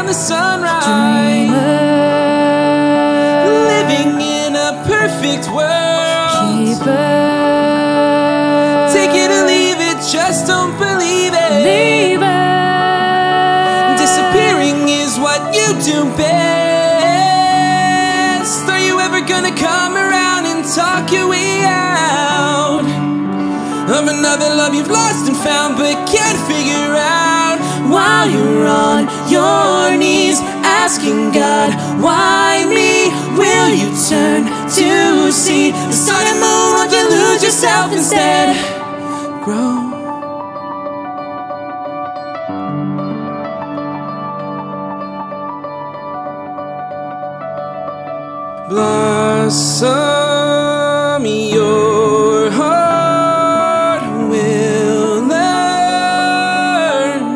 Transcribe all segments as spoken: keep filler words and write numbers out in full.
the sunrise. Dreamer, living in a perfect world. keeper, take it or leave it, just don't believe it. leave it. Disappearing is what you do best. Are you ever gonna come around and talk your way out of another love you've lost and found but can't figure out? While you're on your knees asking God, why me? Will you turn to see the sun and moon? Won't you lose yourself instead? Grow. Blossom, your heart will learn.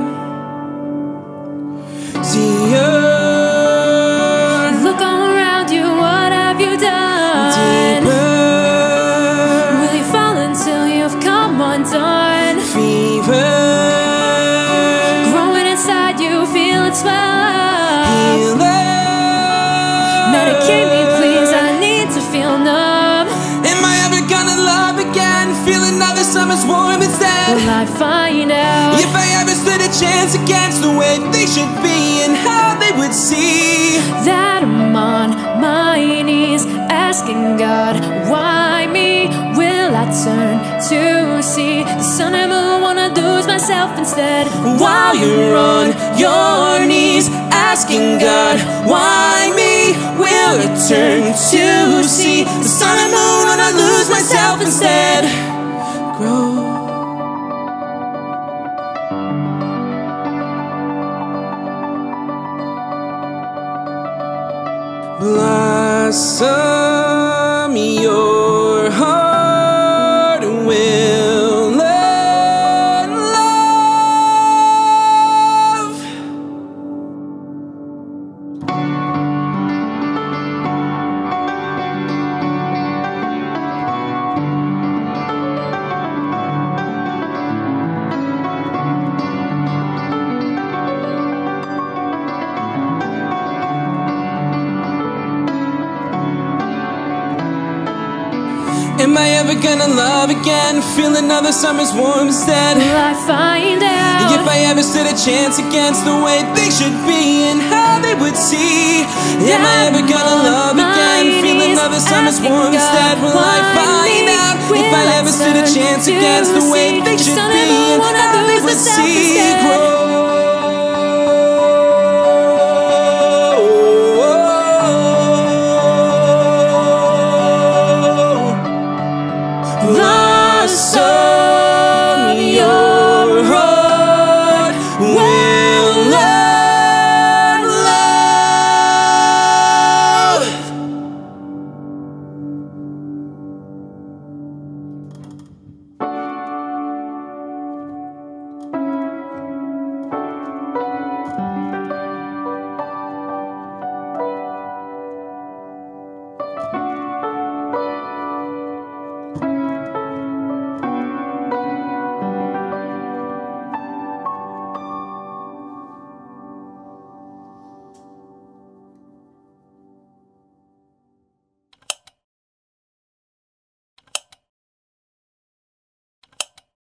See earth. Look all around you, what have you done? Deeper. Will you fall until you've come undone? Fever. Growing inside you, feel it swell up. Healer. Medicate me, please, I need to feel numb. Am I ever gonna love again? Feel another summer's warmth instead? Will I find out If I ever stood a chance against the way they should be and how they would see that I'm on my knees asking God, why me? Will I turn to see the sun and moon? Wanna lose myself instead. while you're on your knees asking God, why me? Will I turn to see the sun and moon? Wanna lose myself instead. Grow. Blossom, your heart will learn love. Am I ever gonna love again? Feel another summer's warmth instead? Will I find out If I ever stood a chance against the way they should be and how they would see? Am I ever gonna love again? Feel another summer's warmth instead? Will I find out If I ever stood a chance against the way they should be and how they would see? Grow.